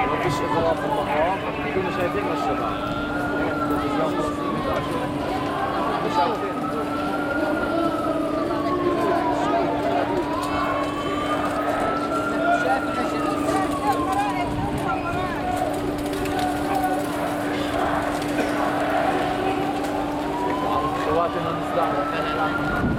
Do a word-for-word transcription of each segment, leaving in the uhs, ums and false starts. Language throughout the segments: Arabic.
ما فيش اضاءه في المطار، كنا شايفين الشباب التلفزيون فلسطين مش عارفين. شواتنا نزدعنا كان اعلان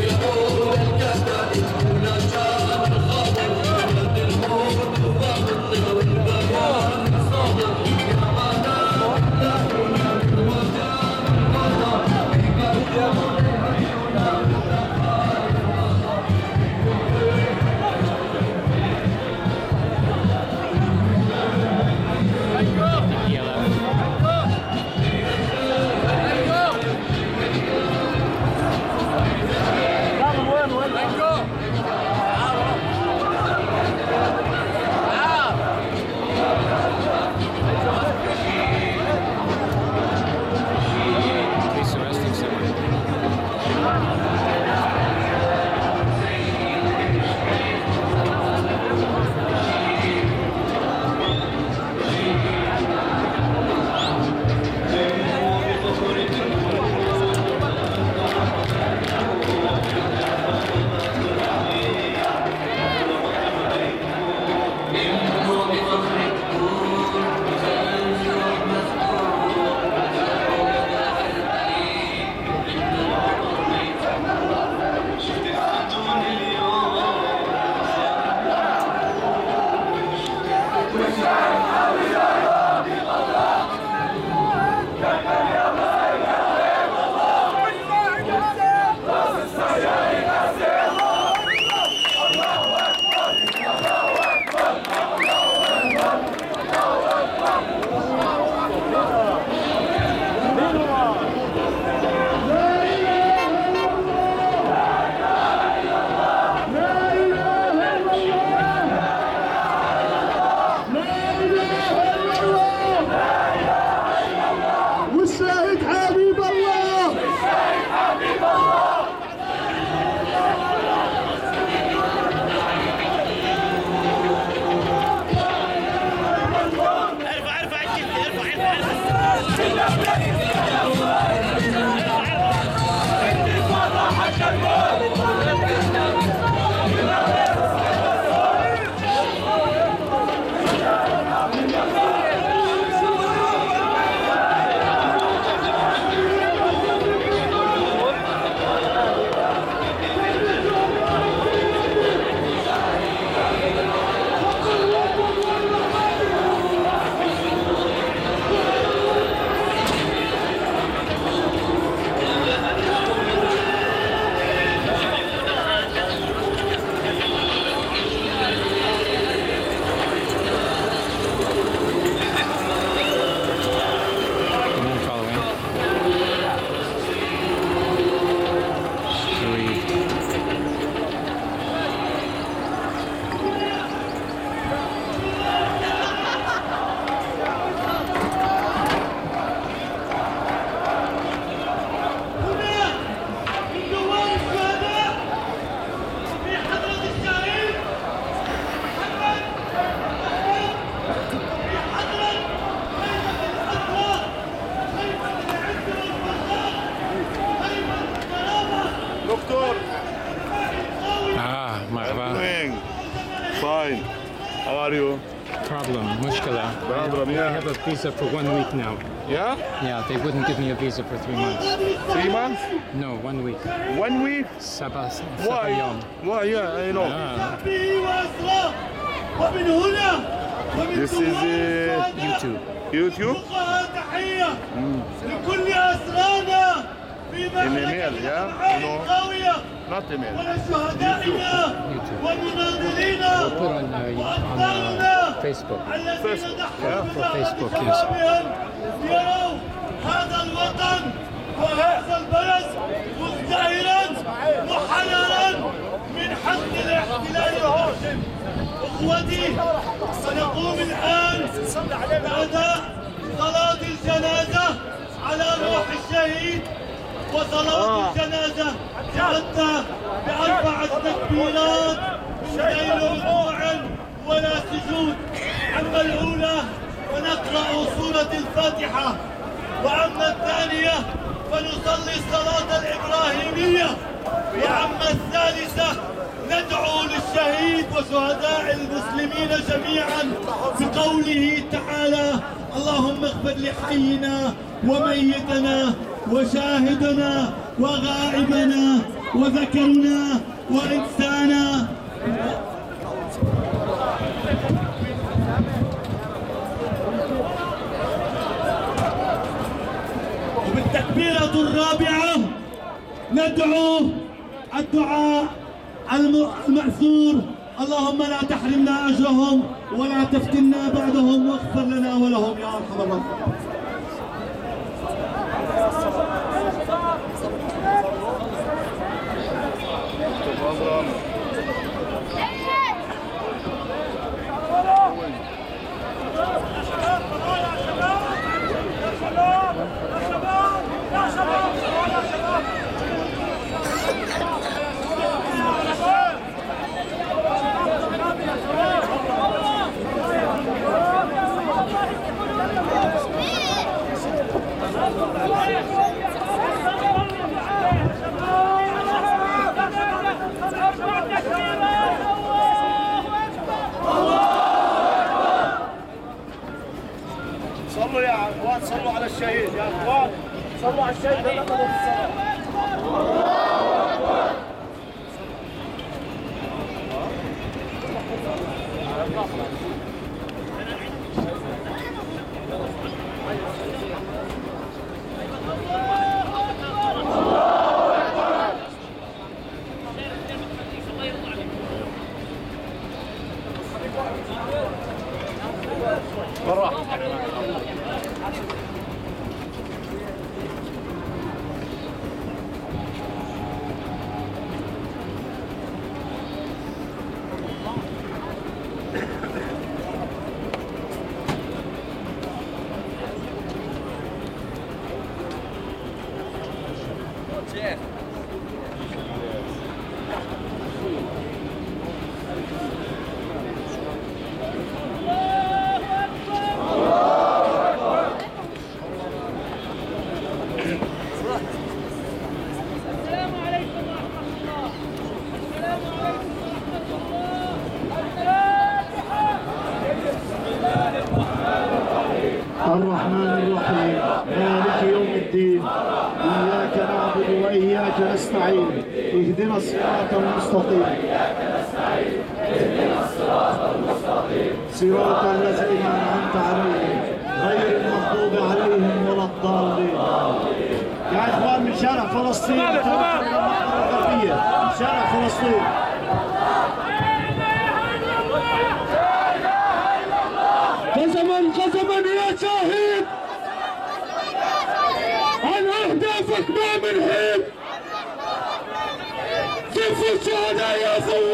Welcome. visa. Bravo, I yeah. have a visa for one week now. Yeah? Yeah, they wouldn't give me a visa for three months. Three months? No, one week. One week? Saba, Why? Saba yom. Why? Yeah, I know. Ah, This is uh, YouTube. YouTube? لكل أسرانا في email, yeah? No. Not email. ولشهدائنا والمناضلين We'll put on, uh, on uh, Facebook. الذين ضحوا For Facebook, yes. بشبابهم يروا هذا الوطن وهذا البلد مزدهرا محررا من حق الاحتلال الغاشم. اخوتي، سنقوم الان باداء صلاه الجنازه على روح الشهيد، وصلاه الجنازه تؤدى باربعه تكبيرات من غير ركوع ولا سجود. اما الاولى فنقرا سوره الفاتحه، واما الثانيه فنصلي الصلاه الابراهيميه، واما الثالثه ندعو للشهيد وشهداء المسلمين جميعا بقوله تعالى: اللهم اغفر لحينا وميتنا وشاهدنا وغائبنا وذكرنا وانسانا. وبالتكبيرة الرابعة ندعو الدعاء المأثور: اللهم لا تحرمنا أجرهم ولا تفتنا بعدهم واغفر لنا ولهم يا أرحم الراحمين. صلوا يا اخوان، صلوا على الشهيد يا اخوان، صلوا على الشهيد. هلا في الصلاه. الرحمن الرحيم مالك يوم الدين إياك نعبد وإياك نستعين اهدنا الصراط المستقيم صراط الذين أنعمت عليهم غير المغضوب عليهم ولا الضالين. يا إخوان من شارع فلسطين الغربية، شارع فلسطين. قسما قسما يا شاهد عن أهدافك ما من حين. صف الشهداء يا ثوار.